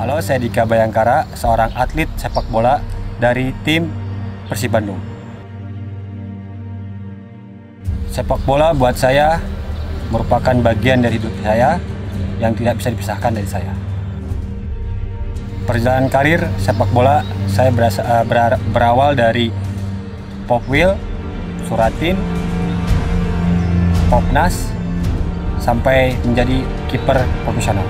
Halo, saya Dika Bayangkara, seorang atlet sepak bola dari tim Persib Bandung. Sepak bola buat saya merupakan bagian dari hidup saya yang tidak bisa dipisahkan dari saya. Perjalanan karir sepak bola saya berawal dari Popwil, Suratin, Popnas, sampai menjadi kiper profesional.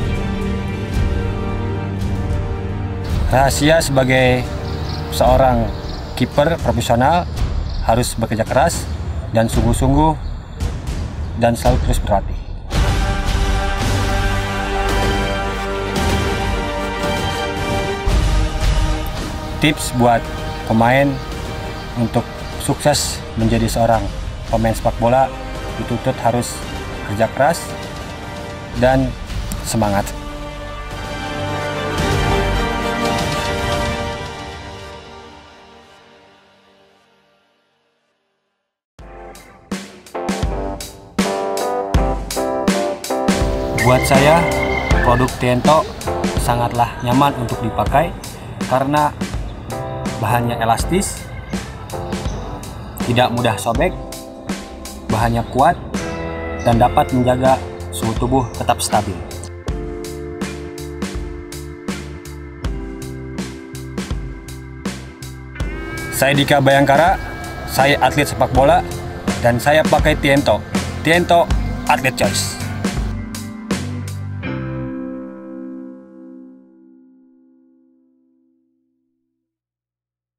Rahasia sebagai seorang kiper profesional harus bekerja keras dan sungguh-sungguh dan selalu terus berlatih. Tips buat pemain untuk sukses menjadi seorang pemain sepak bola dituntut harus kerja keras dan semangat. Buat saya, produk Tiento sangatlah nyaman untuk dipakai karena bahannya elastis, tidak mudah sobek, bahannya kuat, dan dapat menjaga suhu tubuh tetap stabil. Saya Dika Bayangkara, saya atlet sepak bola, dan saya pakai Tiento. Tiento Atlet Choice.